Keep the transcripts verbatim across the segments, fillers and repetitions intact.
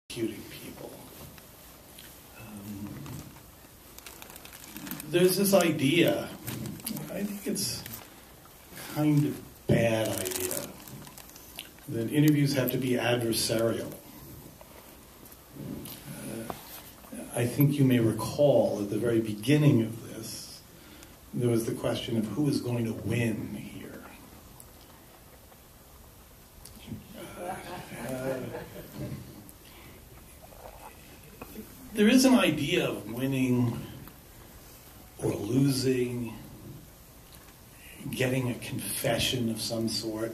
executing people. Um, there's this idea, I think it's kind of bad idea, that interviews have to be adversarial. Uh, I think you may recall at the very beginning of this, there was the question of who is going to win here. Uh, there is an idea of winning or losing, getting a confession of some sort.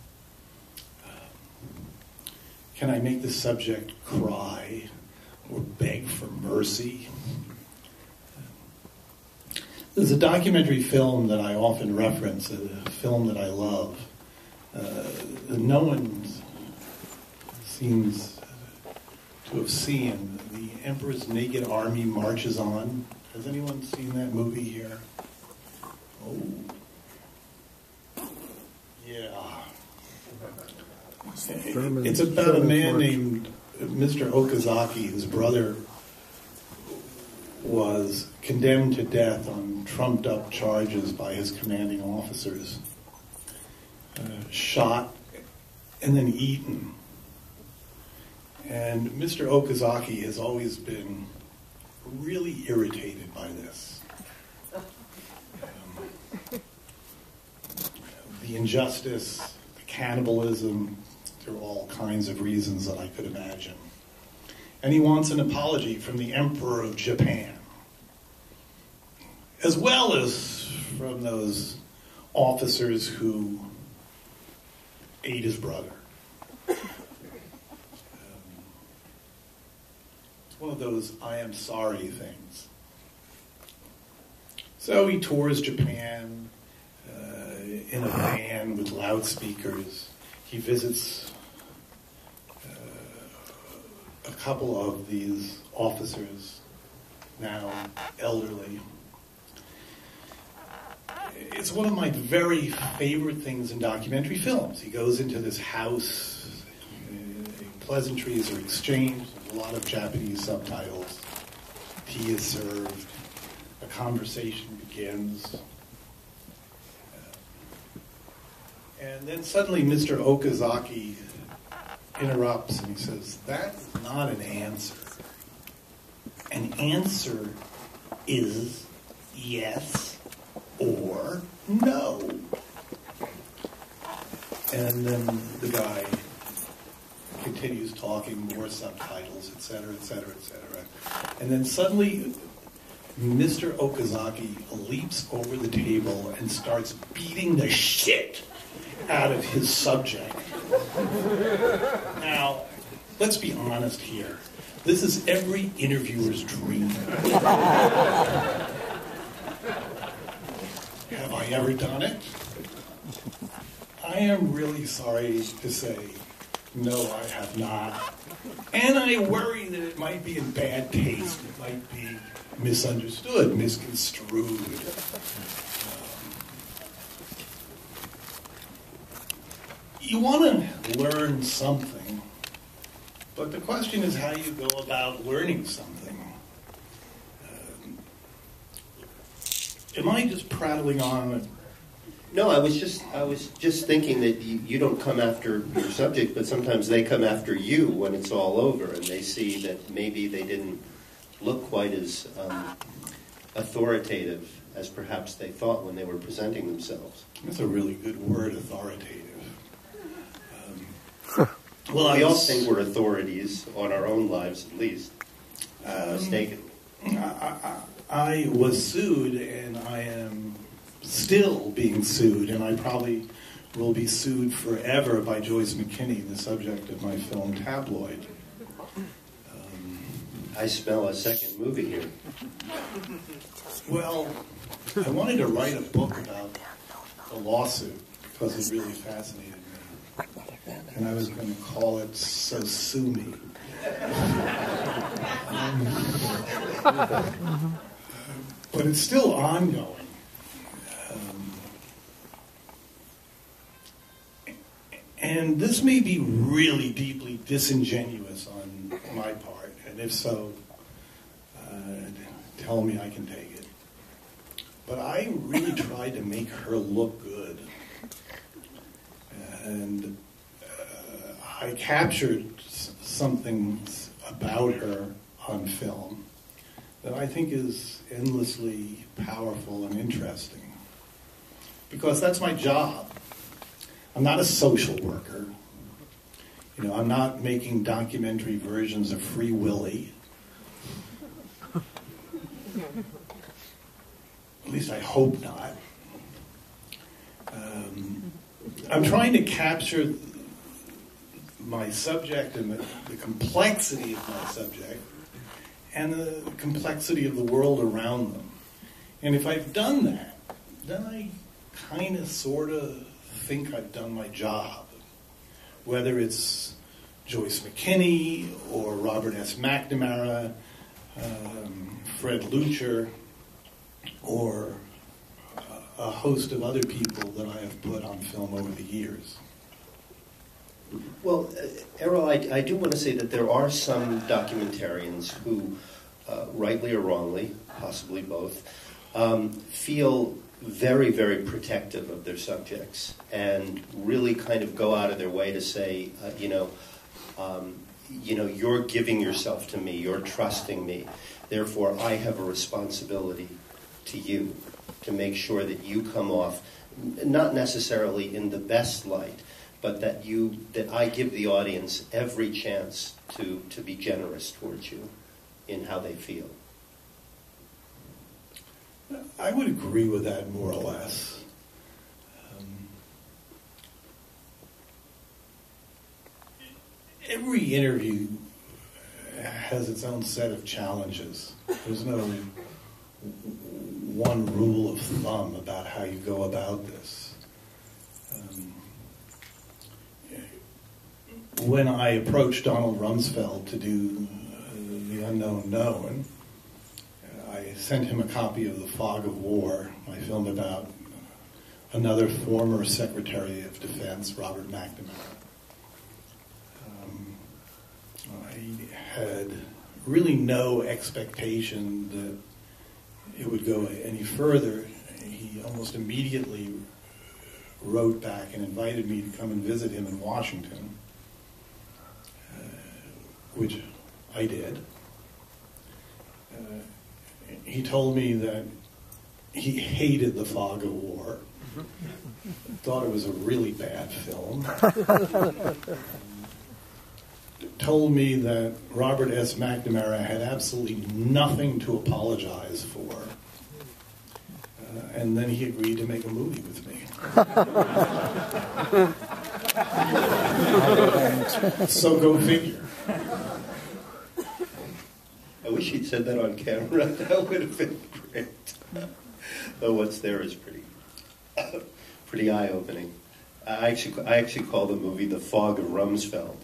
Can I make the subject cry or beg for mercy? There's a documentary film that I often reference, a film that I love. Uh, no one seems to have seen. The Emperor's Naked Army Marches On. Has anyone seen that movie here? Oh. Yeah. It's about a man named Mister Okazaki, whose brother was condemned to death on trumped-up charges by his commanding officers, uh, shot and then eaten. And Mister Okazaki has always been really irritated by this. Um, the injustice, the cannibalism, there are all kinds of reasons that I could imagine. And he wants an apology from the Emperor of Japan, as well as from those officers who ate his brother. Um, it's one of those I am sorry things. So he tours Japan uh, in a van with loudspeakers. He visits uh, a couple of these officers, now elderly. It's one of my very favorite things in documentary films. He goes into this house, uh, pleasantries are exchanged, there's a lot of Japanese subtitles, tea is served, a conversation begins. And then suddenly Mister Okazaki interrupts and he says, "That is not an answer. An answer is yes or no." And then the guy continues talking, more subtitles, et cetera, et cetera, et cetera. And then suddenly Mister Okazaki leaps over the table and starts beating the shit out of his subject. Now, let's be honest here. This is every interviewer's dream. Have I ever done it? I am really sorry to say, no, I have not. And I worry that it might be in bad taste. It might be misunderstood, misconstrued. You want to learn something, but the question is how you go about learning something. Um, am I just prattling on? No, I was just I was just thinking that you, you don't come after your subject, but sometimes they come after you when it's all over, and they see that maybe they didn't look quite as um, authoritative as perhaps they thought when they were presenting themselves. That's a really good word, authoritative. Well, we all think we're authorities on our own lives, at least. Um, Mistaken. I, I, I was sued, and I am still being sued, and I probably will be sued forever by Joyce McKinney, the subject of my film Tabloid. Um, I smell a second movie here. Well, I wanted to write a book about the lawsuit because it really fascinated me. And I was going to call it So Sue Me. um, but it's still ongoing. Um, and this may be really deeply disingenuous on my my part? And if so, uh, tell me I can take it. But I really tried to make her look good. And uh, I captured s- something about her on film that I think is endlessly powerful and interesting. Because that's my job. I'm not a social worker. You know, I'm not making documentary versions of Free Willy. At least I hope not. Um, I'm trying to capture my subject and the, the complexity of my subject and the complexity of the world around them. And if I've done that, then I kind of, sort of think I've done my job. Whether it's Joyce McKinney or Robert S. McNamara, um, Fred Lucher, or a host of other people that I have put on film over the years. Well, uh, Errol, I, I do want to say that there are some documentarians who, uh, rightly or wrongly, possibly both, um, feel very, very protective of their subjects and really kind of go out of their way to say, uh, you know, um, you know, you're giving yourself to me, you're trusting me, therefore I have a responsibility to you to make sure that you come off not necessarily in the best light, but that you that I give the audience every chance to to be generous towards you in how they feel. I would agree with that more or less. Um, every interview has its own set of challenges. There's no one rule of thumb about how you go about this. Um, when I approached Donald Rumsfeld to do uh, The Unknown Known, I sent him a copy of The Fog of War, my film about another former Secretary of Defense, Robert McNamara. Um, I had really no expectation that it would go any further. He almost immediately wrote back and invited me to come and visit him in Washington, uh, which I did. Uh, he told me that he hated The Fog of War, thought it was a really bad film. Told me that Robert S. McNamara had absolutely nothing to apologize for. Uh, and then he agreed to make a movie with me. So go figure. I wish he'd said that on camera. That would have been great. Though what's there is pretty, pretty eye-opening. I actually, I actually call the movie The Fog of Rumsfeld.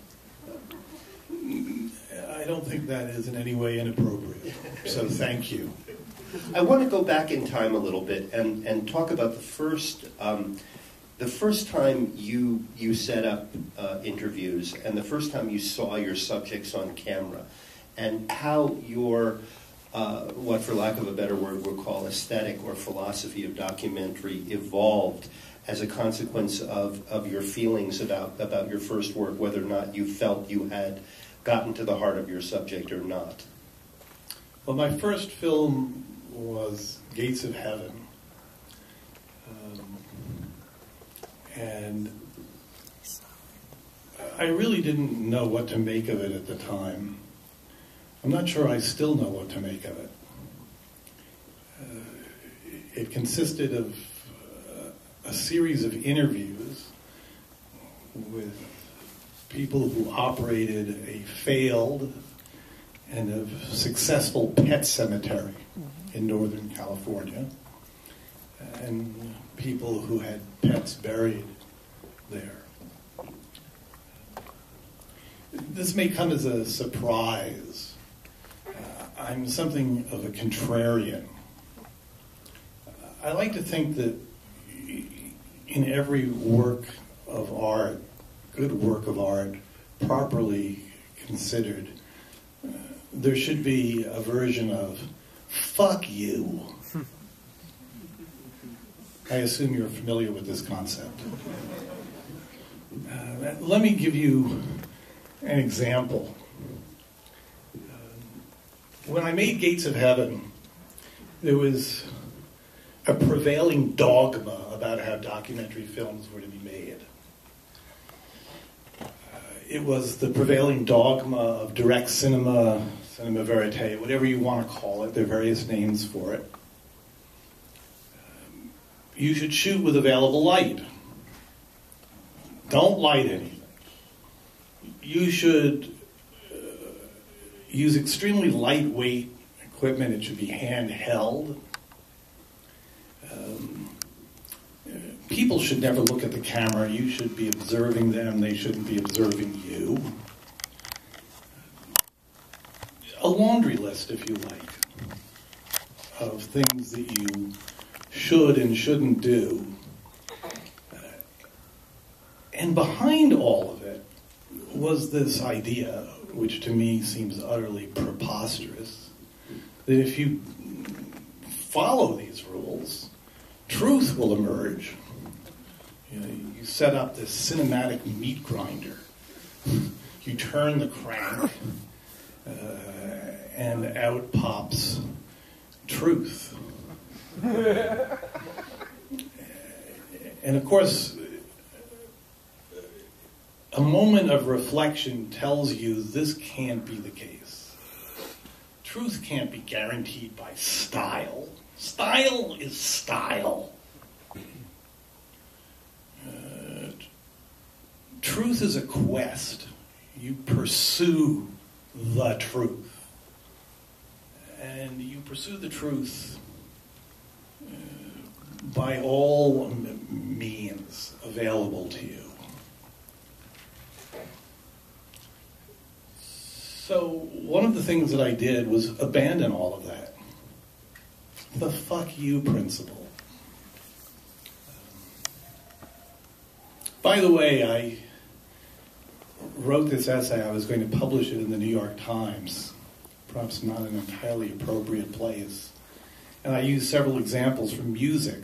I don't think that is in any way inappropriate. So thank you. I want to go back in time a little bit and, and talk about the first um, the first time you you set up uh, interviews and the first time you saw your subjects on camera, and how your uh, what, for lack of a better word, we'll call aesthetic or philosophy of documentary evolved as a consequence of, of your feelings about about your first work, whether or not you felt you had gotten to the heart of your subject or not. Well, my first film was Gates of Heaven. Um, and I really didn't know what to make of it at the time. I'm not sure I still know what to make of it. Uh, it consisted of uh, a series of interviews with people who operated a failed and a successful pet cemetery in Northern California, and people who had pets buried there. This may come as a surprise. Uh, I'm something of a contrarian. I like to think that in every work of art, good work of art, properly considered, there should be a version of "fuck you." I assume you're familiar with this concept. Uh, let me give you an example. Uh, when I made Gates of Heaven, there was a prevailing dogma about how documentary films were to be made. Uh, it was the prevailing dogma of direct cinema, cinema verite, whatever you want to call it. There are various names for it. Um, you should shoot with available light. Don't light anything. You should uh, use extremely lightweight equipment. It should be handheld. Um, people should never look at the camera. You should be observing them. They shouldn't be observing you. A laundry list, if you like, of things that you should and shouldn't do. And behind all of it was this idea, which to me seems utterly preposterous, that if you follow these rules, truth will emerge. You know, you set up this cinematic meat grinder. You turn the crank, uh, and out pops truth. And of course, a moment of reflection tells you this can't be the case. Truth can't be guaranteed by style. Style is style. Uh, truth is a quest. You pursue the truth. And you pursue the truth uh, by all m- means available to you. So one of the things that I did was abandon all of that. The fuck you principle. By the way, I wrote this essay. I was going to publish it in the New York Times. Perhaps not an entirely appropriate place. And I used several examples from music.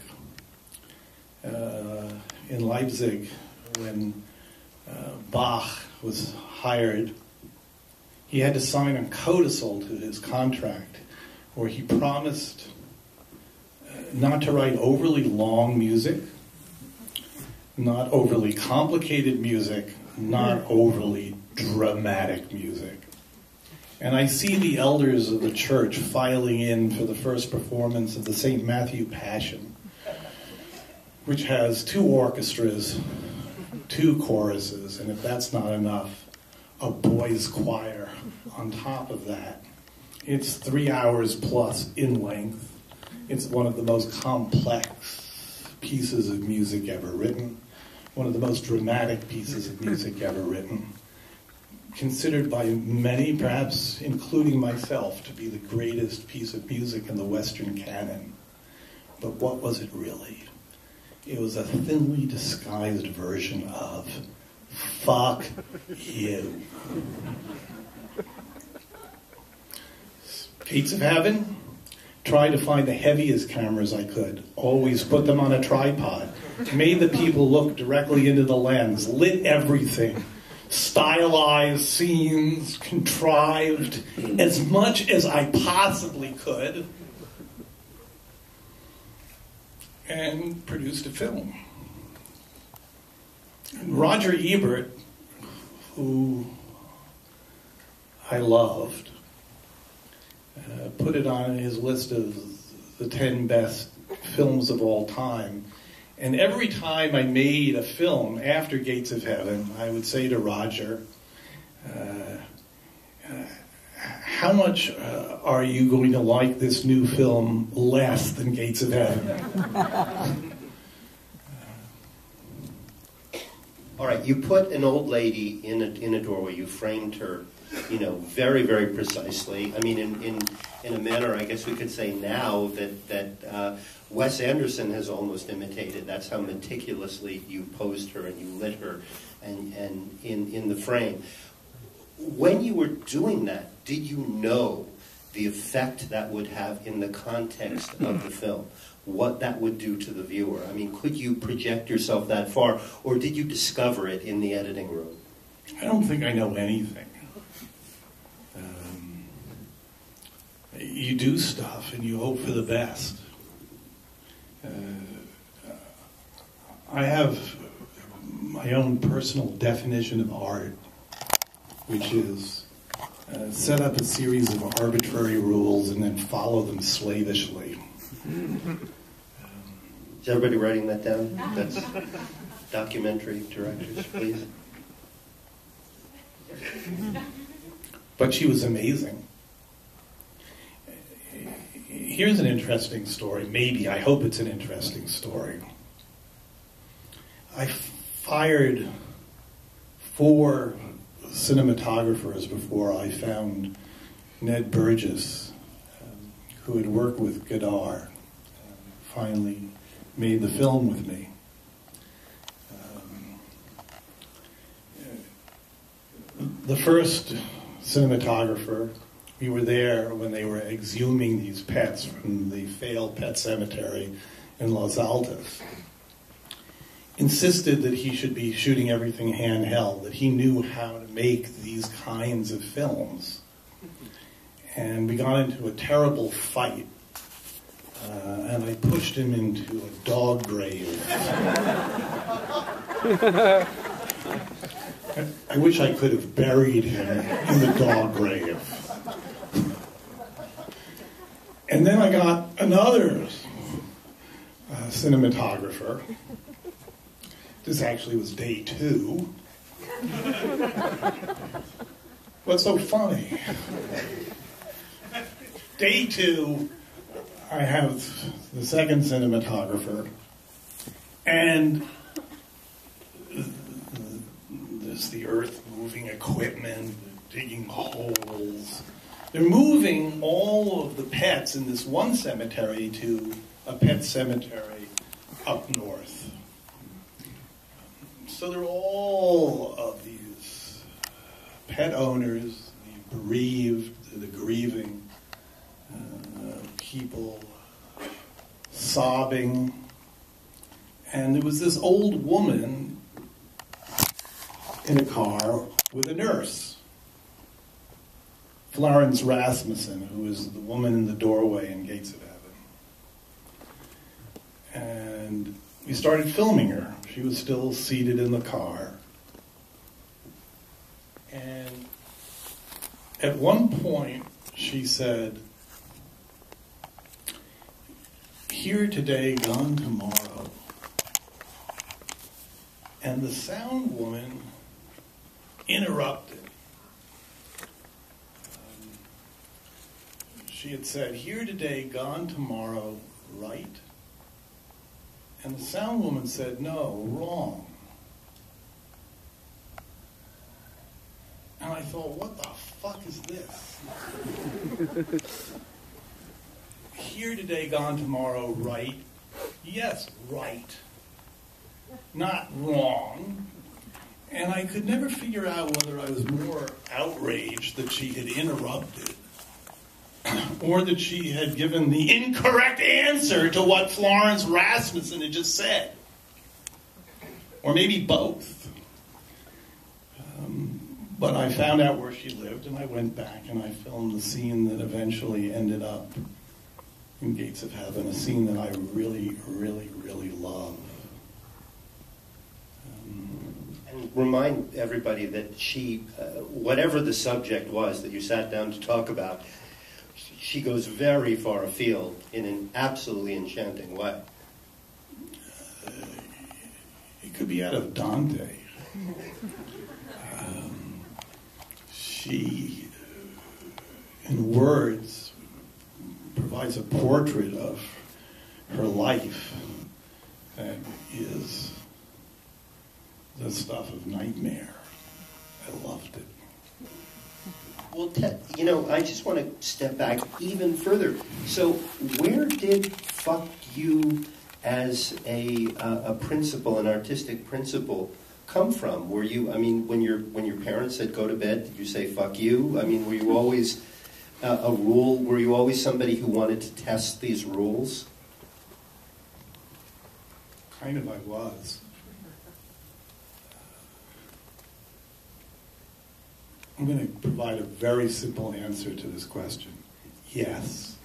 Uh, in Leipzig, when uh, Bach was hired, he had to sign a codicil to his contract where he promised uh, not to write overly long music, not overly complicated music, not overly dramatic music. And I see the elders of the church filing in for the first performance of the Saint Matthew Passion, which has two orchestras, two choruses, and if that's not enough, a boys' choir on top of that. It's three hours plus in length. It's one of the most complex pieces of music ever written, one of the most dramatic pieces of music ever written, considered by many, perhaps including myself, to be the greatest piece of music in the Western canon. But what was it really? It was a thinly disguised version of fuck you. Gates of Heaven, tried to find the heaviest cameras I could. Always put them on a tripod. Made the people look directly into the lens. Lit everything. Stylized scenes, contrived as much as I possibly could. And produced a film. And Roger Ebert, who I loved, uh, put it on his list of the ten best films of all time. And every time I made a film after Gates of Heaven, I would say to Roger, uh, uh, how much uh, are you going to like this new film less than Gates of Heaven? All right, you put an old lady in a, in a doorway. You framed her, you know, very, very precisely. I mean, in, in, in a manner, I guess we could say now that, that uh, Wes Anderson has almost imitated. That's how meticulously you posed her and you lit her and, and in, in the frame. When you were doing that, did you know the effect that would have in the context of the film? What that would do to the viewer? I mean, could you project yourself that far, or did you discover it in the editing room? I don't think I know anything. Um, you do stuff and you hope for the best. Uh, I have my own personal definition of art, which is uh, set up a series of arbitrary rules and then follow them slavishly. Is everybody writing that down? That's documentary directors, please. But she was amazing. Here's an interesting story. Maybe, I hope it's an interesting story. I fired four cinematographers before I found Ned Burgess, um, who had worked with Godard, and finally made the film with me. Um, the first cinematographer, we were there when they were exhuming these pets from the failed pet cemetery in Los Altos, insisted that he should be shooting everything handheld, that he knew how to make these kinds of films. And we got into a terrible fight, uh, and I pushed him into a dog grave. I, I wish I could have buried him in the dog grave. And then I got another uh, cinematographer. This actually was day two. What's so funny? Day two, I have the second cinematographer, and there's the earth-moving equipment, digging holes. They're moving all of the pets in this one cemetery to a pet cemetery up north. So they're all of these pet owners, the bereaved, the grieving, uh, people sobbing. And there was this old woman in a car with a nurse, Florence Rasmussen, who was the woman in the doorway in Gates of Heaven. And we started filming her. She was still seated in the car. And at one point, she said, "Here today, gone tomorrow." And the sound woman interrupted. Um, she had said, "Here today, gone tomorrow, right?" And the sound woman said, "No, wrong." And I thought, what the fuck is this? Here today, gone tomorrow, right? Yes, right. Not wrong. And I could never figure out whether I was more outraged that she had interrupted or that she had given the incorrect answer to what Florence Rasmussen had just said. Or maybe both. Um, but I found out where she lived, and I went back and I filmed the scene that eventually ended up in Gates of Heaven, a scene that I really, really, really love. And remind everybody that she, uh, whatever the subject was that you sat down to talk about, she goes very far afield in an absolutely enchanting way. Uh, it could be out of Dante. Um, she, in words, provides a portrait of her life that is the stuff of nightmare. I loved it. Well, Ted, you know, I just want to step back even further. So, where did fuck you as a uh, a principal, an artistic principal, come from? Were you, I mean, when your when your parents said go to bed, did you say fuck you? I mean, were you always uh, a rule? Were you always somebody who wanted to test these rules? Kind of I was. I'm going to provide a very simple answer to this question. Yes.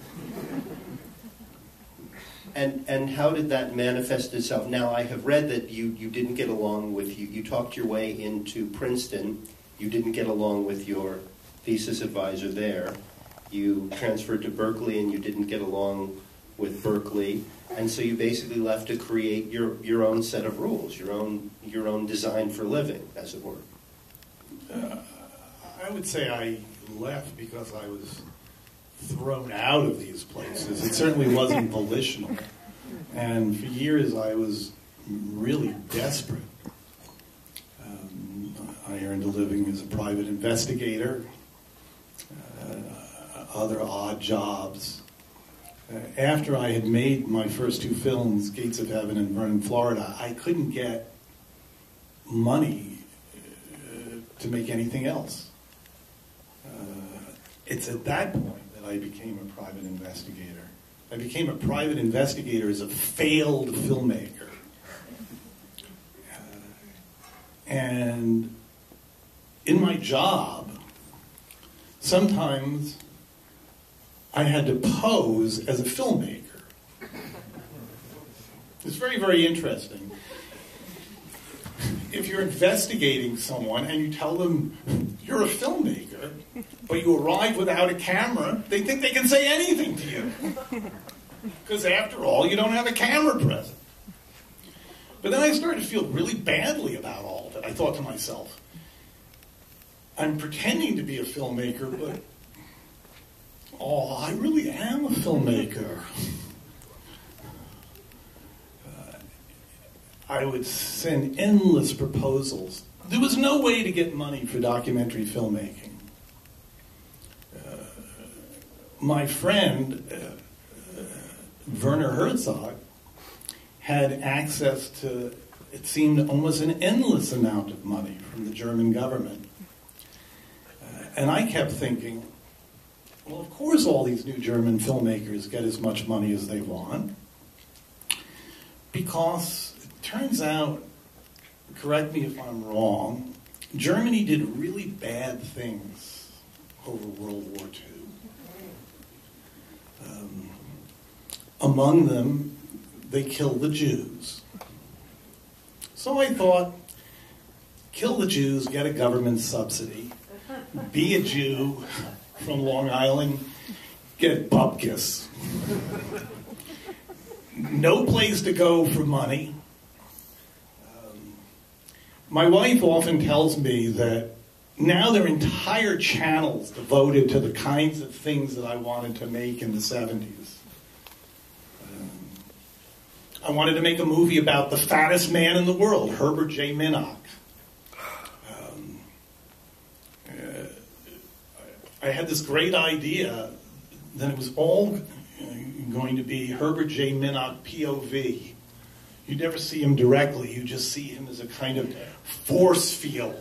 And and how did that manifest itself? Now, I have read that you, you didn't get along with, you, you talked your way into Princeton. You didn't get along with your thesis advisor there. You transferred to Berkeley and you didn't get along with Berkeley. And so you basically left to create your, your own set of rules, your own, your own design for living, as it were. Uh, I would say I left because I was thrown out of these places. It certainly wasn't volitional. And for years I was really desperate. Um, I earned a living as a private investigator, uh, other odd jobs. Uh, after I had made my first two films, Gates of Heaven and Vernon, Florida, I couldn't get money uh, to make anything else. Uh, it's at that point that I became a private investigator. I became a private investigator as a failed filmmaker. Uh, and in my job, sometimes I had to pose as a filmmaker. It's very, very interesting. If you're investigating someone and you tell them you're a filmmaker, but you arrive without a camera, they think they can say anything to you. Because after all, you don't have a camera present. But then I started to feel really badly about all of it. I thought to myself, I'm pretending to be a filmmaker, but oh, I really am a filmmaker. Uh, I would send endless proposals. There was no way to get money for documentary filmmaking. Uh, my friend, uh, uh, Werner Herzog, had access to, it seemed, almost an endless amount of money from the German government. Uh, and I kept thinking, well, of course all these new German filmmakers get as much money as they want, because it turns out, correct me if I'm wrong, Germany did really bad things over World War Two. Um, among them, they killed the Jews. So I thought, kill the Jews, get a government subsidy, be a Jew from Long Island, get bupkis. No place to go for money. Um, my wife often tells me that now there are entire channels devoted to the kinds of things that I wanted to make in the seventies. Um, I wanted to make a movie about the fattest man in the world, Herbert J. Minnock. I had this great idea that it was all going to be Herbert J. Minnock P O V. You never see him directly, you just see him as a kind of force field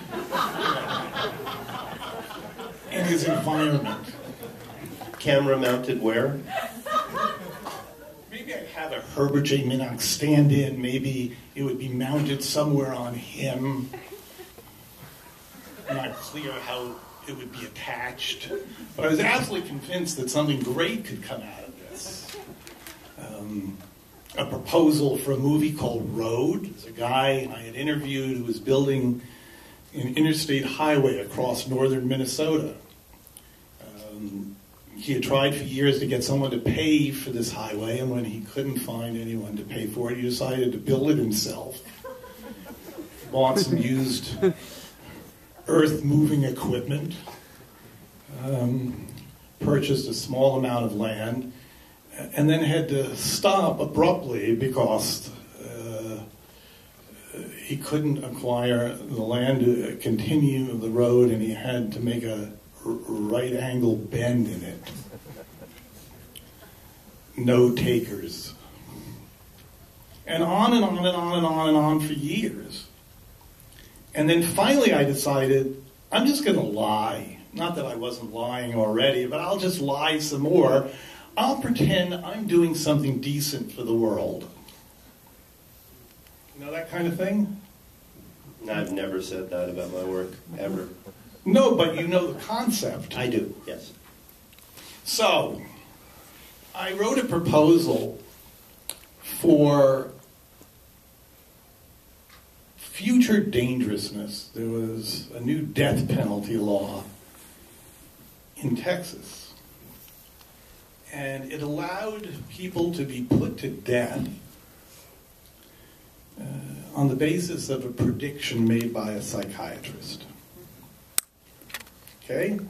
in his environment. Camera mounted where? Maybe I'd have a Herbert J. Minnock stand in, maybe it would be mounted somewhere on him. I'm not clear how it would be attached. But I was absolutely convinced that something great could come out of this. Um, a proposal for a movie called Road. There's a guy I had interviewed who was building an interstate highway across northern Minnesota. Um, he had tried for years to get someone to pay for this highway, and when he couldn't find anyone to pay for it, he decided to build it himself. Bought some used earth-moving equipment, um, purchased a small amount of land, and then had to stop abruptly because uh, he couldn't acquire the land to continue the road, and he had to make a r- right-angle bend in it. No takers. And on and on and on and on and on for years. And then finally I decided, I'm just going to lie. Not that I wasn't lying already, but I'll just lie some more. I'll pretend I'm doing something decent for the world. You know that kind of thing? I've never said that about my work, ever. No, but you know the concept. I do, yes. So, I wrote a proposal for future dangerousness. There was a new death penalty law in Texas. And it allowed people to be put to death uh, on the basis of a prediction made by a psychiatrist. Okay?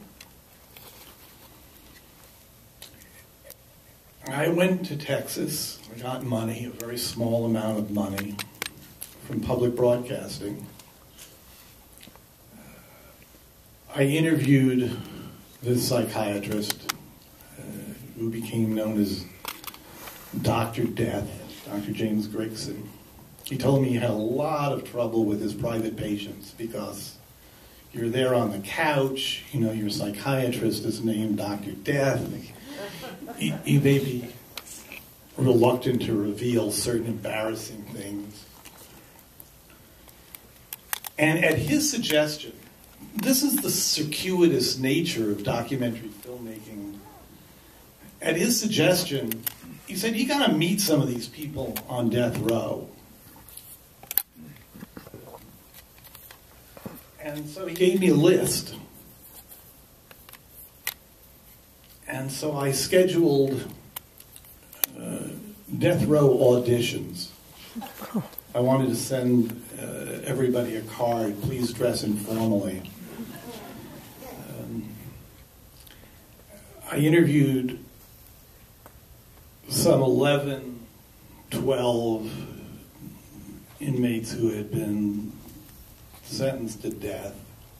I went to Texas. I got money, a very small amount of money, from public broadcasting. I interviewed this psychiatrist uh, who became known as Doctor Death, Doctor James Grigson. He told me he had a lot of trouble with his private patients because you're there on the couch, you know, your psychiatrist is named Doctor Death. He, he may be reluctant to reveal certain embarrassing things. And at his suggestion, this is the circuitous nature of documentary filmmaking. At his suggestion, he said, you got to meet some of these people on death row. And so he gave me a list. And so I scheduled uh, death row auditions. I wanted to send uh, everybody a card, please dress informally. Um, I interviewed some eleven, twelve inmates who had been sentenced to death.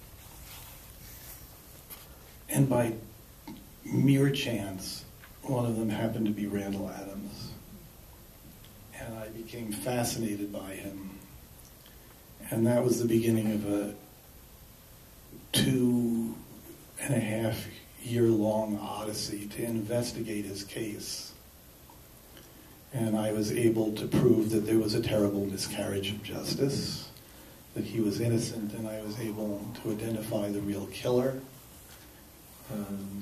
And by mere chance, one of them happened to be Randall Adams. And I became fascinated by him. And that was the beginning of a two and a half year long odyssey to investigate his case. And I was able to prove that there was a terrible miscarriage of justice, that he was innocent, and I was able to identify the real killer. Um,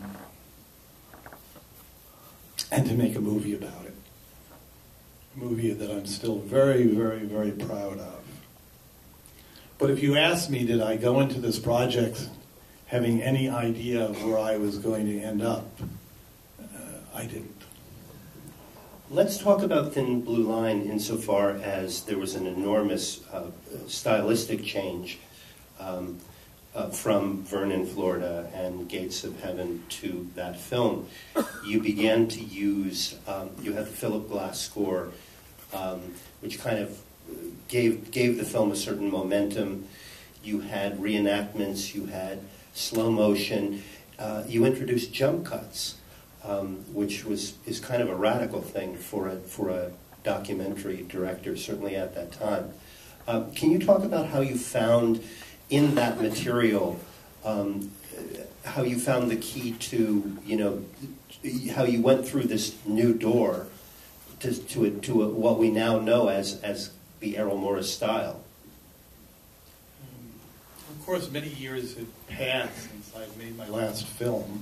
and to make a movie about it. A movie that I'm still very, very, very proud of. But if you ask me, did I go into this project having any idea of where I was going to end up, uh, I didn't. Let's talk about Thin Blue Line insofar as there was an enormous uh, stylistic change um, uh, from Vernon, Florida and Gates of Heaven to that film. You began to use, um, you had the Philip Glass score, um, which kind of gave, gave the film a certain momentum. You had reenactments, you had slow motion, uh, you introduced jump cuts. Um, which was is kind of a radical thing for a for a documentary director, certainly at that time. Um, can you talk about how you found in that material, um, how you found the key to, you know, how you went through this new door to to a, to a, what we now know as as the Errol Morris style? Of course, many years had passed since I made my last film.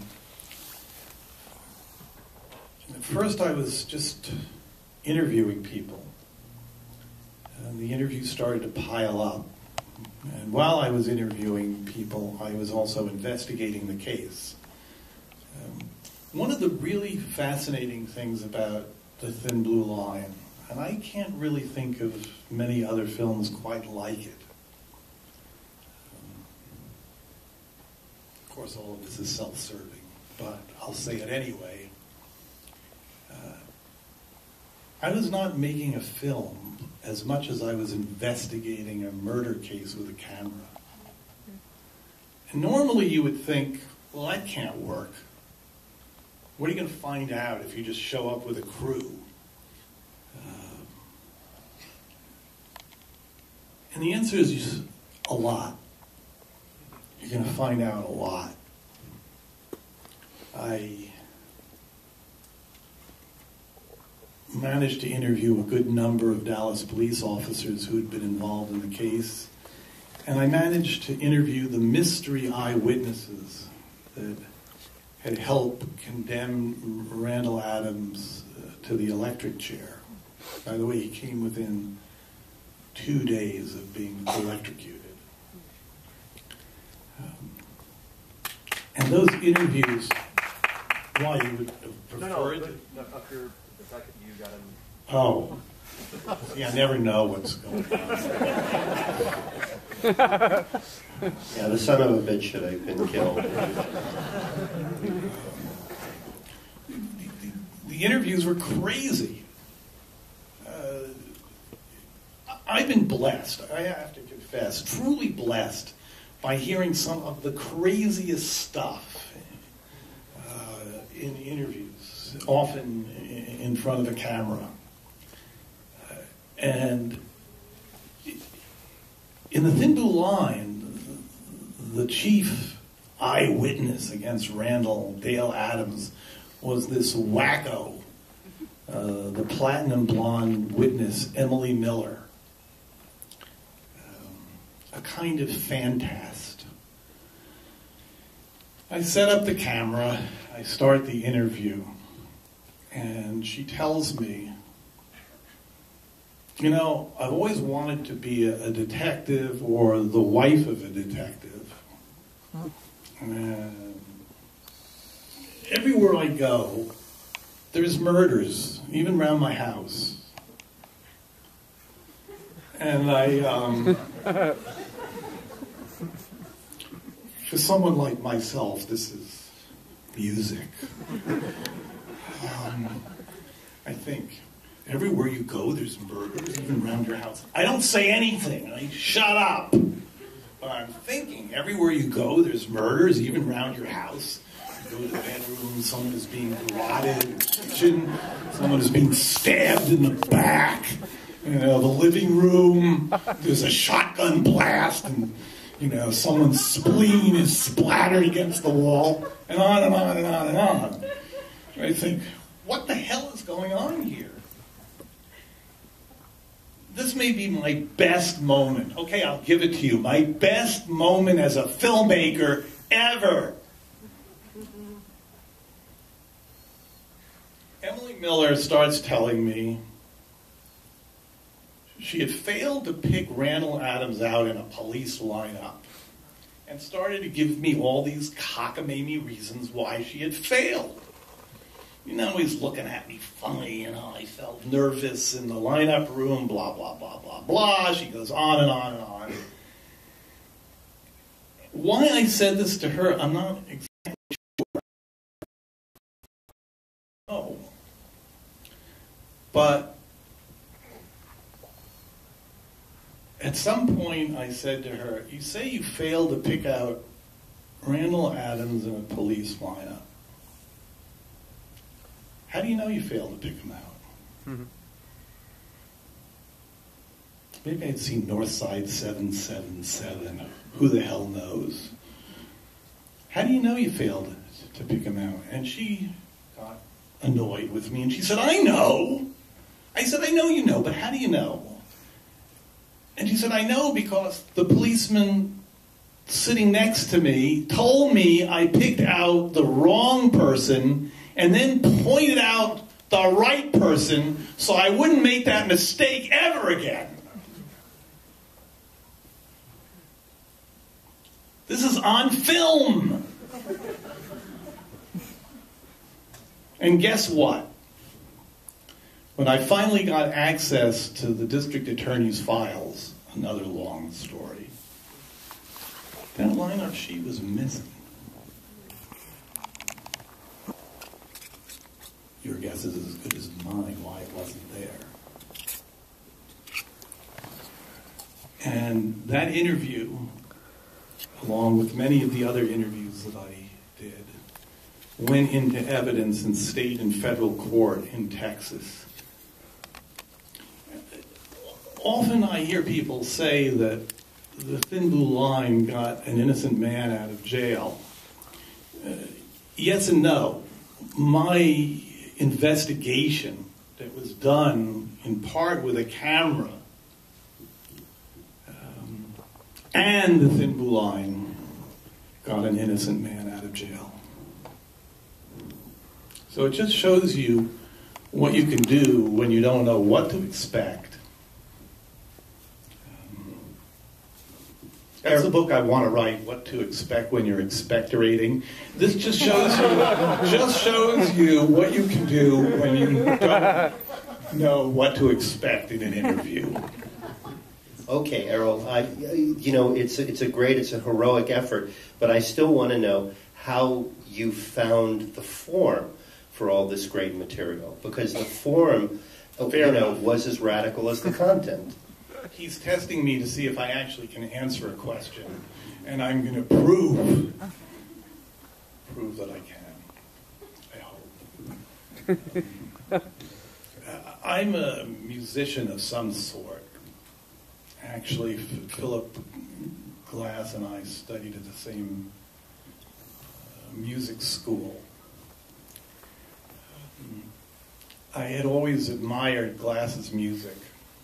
At first I was just interviewing people, and the interviews started to pile up. And while I was interviewing people, I was also investigating the case. Um, one of the really fascinating things about The Thin Blue Line, and I can't really think of many other films quite like it. Um, of course, all of this is self-serving, but I'll say it anyway. I was not making a film as much as I was investigating a murder case with a camera. And normally you would think, well, that can't work. What are you going to find out if you just show up with a crew? Uh, and the answer is, you, a lot. You're going to find out a lot. I managed to interview a good number of Dallas police officers who had been involved in the case, and I managed to interview the mystery eyewitnesses that had helped condemn Randall Adams uh, to the electric chair. By the way, he came within two days of being electrocuted. Um, and those interviews, why you would have preferred? No, no, no, up here, the fact that you got him. Oh, see, I never know what's going on. Yeah, the son of a bitch should have been killed. The, the, the interviews were crazy. Uh, I've been blessed, I have to confess, truly blessed by hearing some of the craziest stuff uh, in interviews, often in front of a camera. Uh, and in The Thin Blue Line, the chief eyewitness against Randall, Dale Adams, was this wacko, uh, the platinum blonde witness, Emily Miller, um, a kind of fantast. I set up the camera, I start the interview, and she tells me, you know, I've always wanted to be a, a detective or the wife of a detective. And everywhere I go, there's murders, even around my house. And I, um, for someone like myself, this is music. Um, I think everywhere you go, there's murders, even around your house. I don't say anything. I shut up. But I'm thinking, everywhere you go, there's murders, even around your house. You go to the bedroom, someone is being garroted in the kitchen, someone is being stabbed in the back. You know, the living room, there's a shotgun blast, and, you know, someone's spleen is splattered against the wall, and on and on and on and on. And I think, what the hell is going on here? This may be my best moment. Okay, I'll give it to you. My best moment as a filmmaker ever. Emily Miller starts telling me she had failed to pick Randall Adams out in a police lineup and started to give me all these cockamamie reasons why she had failed. You know, he's looking at me funny, you know, I felt nervous in the lineup room, blah, blah, blah, blah, blah. She goes on and on and on. Why I said this to her, I'm not exactly sure. No. But at some point I said to her, you say you failed to pick out Randall Adams in a police lineup. How do you know you failed to pick him out? Mm-hmm. Maybe I'd seen Northside seven seven seven. Who the hell knows? How do you know you failed to pick him out? And she got annoyed with me, and she said, I know. I said, I know you know, but how do you know? And she said, I know because the policeman sitting next to me told me I picked out the wrong person and then pointed out the right person so I wouldn't make that mistake ever again. This is on film. And guess what? When I finally got access to the district attorney's files, another long story, that lineup sheet was missing. Your guess is as good as mine why it wasn't there. And that interview, along with many of the other interviews that I did, went into evidence in state and federal court in Texas. Often I hear people say that the Thin Blue Line got an innocent man out of jail. Uh, yes and no. My investigation that was done in part with a camera um, and the Thin Blue Line got an innocent man out of jail. So it just shows you what you can do when you don't know what to expect. Um, that's the book I want to write, What to Expect When You're Expectorating. This just shows you, just shows you what you can do when you don't know what to expect in an interview. Okay, Errol, I, you know, it's a, it's a great, it's a heroic effort, but I still want to know how you found the form for all this great material, because the form, Fair you know, enough. was as radical as the content. He's testing me to see if I actually can answer a question, and I'm going to prove, prove that I can. I hope. Um, I'm a musician of some sort. Actually, Philip Glass and I studied at the same uh, music school. Um, I had always admired Glass's music.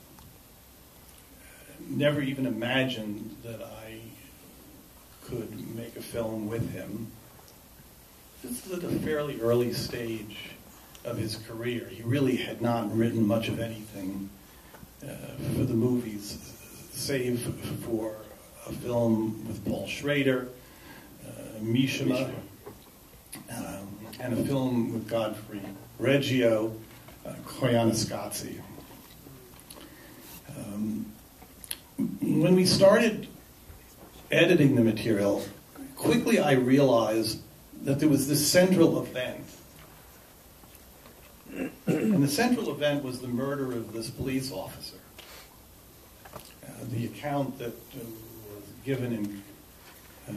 Never even imagined that I could make a film with him. This is at a fairly early stage of his career. He really had not written much of anything uh, for the movies, save for a film with Paul Schrader, uh, Mishima, um, and a film with Godfrey Reggio, uh, Koyaanisqatsi. Um, when we started editing the material, quickly I realized that there was this central event. And the central event was the murder of this police officer. Uh, the account that uh, was given in uh,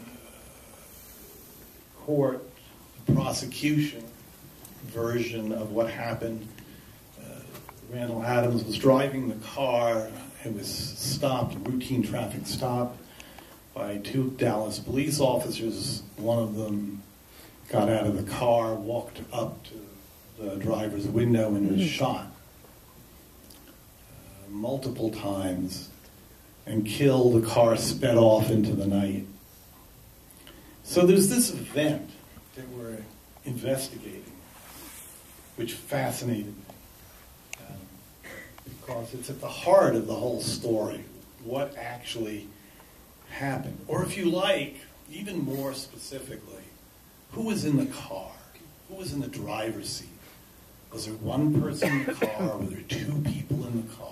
court, the prosecution version of what happened. Uh, Randall Adams was driving the car. It was stopped, a routine traffic stop, by two Dallas police officers. One of them got out of the car, walked up to the driver's window, and was shot uh, multiple times and killed. The car sped off into the night. So there's this event that we're investigating, which fascinated me, um, because it's at the heart of the whole story, what actually happened. Or if you like, even more specifically, who was in the car? Who was in the driver's seat? Was there one person in the car? Were there two people in the car?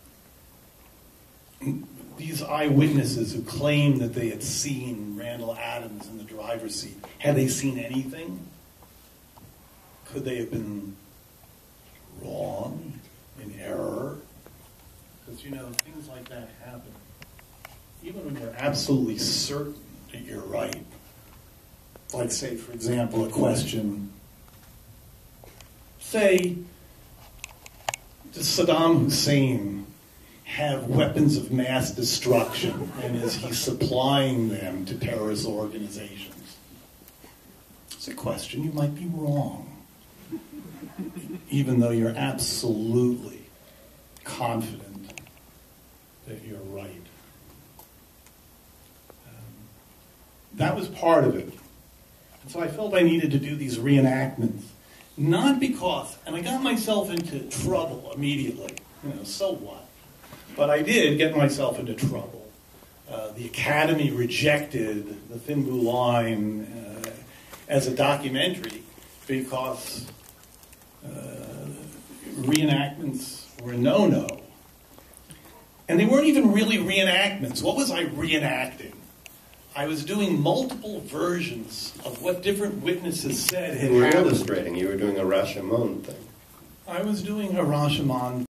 And these eyewitnesses who claimed that they had seen Randall Adams in the driver's seat, had they seen anything? Could they have been wrong, in error? Because, you know, things like that happen. Even when you're absolutely certain that you're right. Like, say, for example, a question. Say, does Saddam Hussein have weapons of mass destruction, and is he supplying them to terrorist organizations? It's a question you might be wrong, even though you're absolutely confident that you're right. Um, that was part of it. And so I felt I needed to do these reenactments. Not because, and I got myself into trouble immediately, you know, so what? But I did get myself into trouble. Uh, the Academy rejected The Thin Blue Line uh, as a documentary because uh, reenactments were a no-no. And they weren't even really reenactments. What was I reenacting? I was doing multiple versions of what different witnesses said had You were happened. illustrating. You were doing a Rashomon thing. I was doing a Rashomon